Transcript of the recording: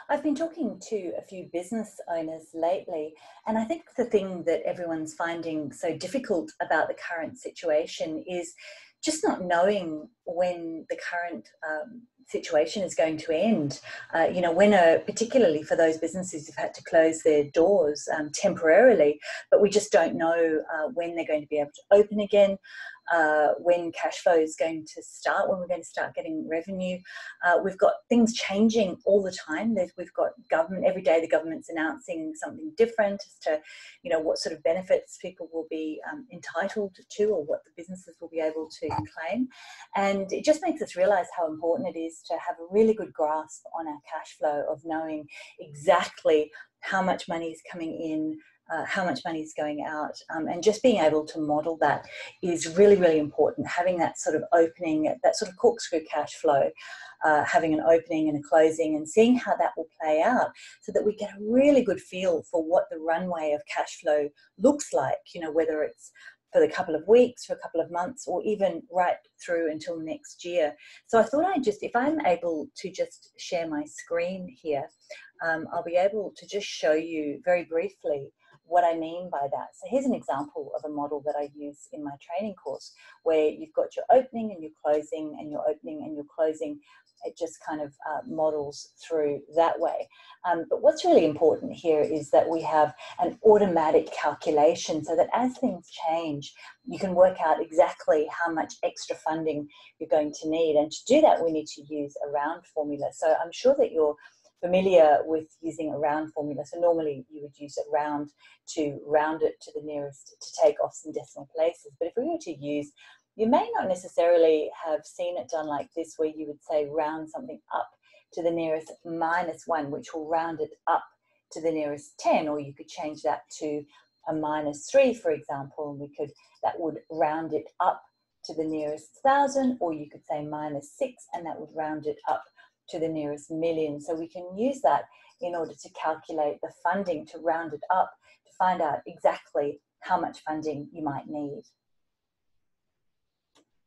I've been talking to a few business owners lately, and I think the thing that everyone's finding so difficult about the current situation is just not knowing when the current situation is going to end. Particularly for those businesses who've had to close their doors temporarily, but we just don't know when they're going to be able to open again. When cash flow is going to start, when we're going to start getting revenue. We've got things changing all the time. We've got government, every day the government's announcing something different as to, what sort of benefits people will be entitled to, or what the businesses will be able to claim. And it just makes us realise how important it is to have a really good grasp on our cash flow, of knowing exactly how much money is coming in, how much money is going out, and just being able to model that is really, really important. Having that sort of opening, that sort of corkscrew cash flow, having an opening and a closing, and seeing how that will play out, so that we get a really good feel for what the runway of cash flow looks like, whether it's for a couple of weeks, for a couple of months, or even right through until next year. So I thought if I'm able to just share my screen here, I'll be able to just show you very briefly what I mean by that. So here's an example of a model that I use in my training course, where you've got your opening and your closing, and your opening and your closing. It just kind of models through that way. But what's really important here is that we have an automatic calculation, so that as things change, you can work out exactly how much extra funding you're going to need. And to do that, we need to use a round formula. So I'm sure that you're familiar with using a round formula. So normally you would use a round to round it to the nearest, to take off some decimal places. But if we were to use, you may not necessarily have seen it done like this, where you would say round something up to the nearest -1, which will round it up to the nearest 10, or you could change that to a -3, for example, and that would round it up to the nearest 1,000, or you could say -6, and that would round it up to the nearest million. So we can use that in order to calculate the funding, to round it up, to find out exactly how much funding you might need.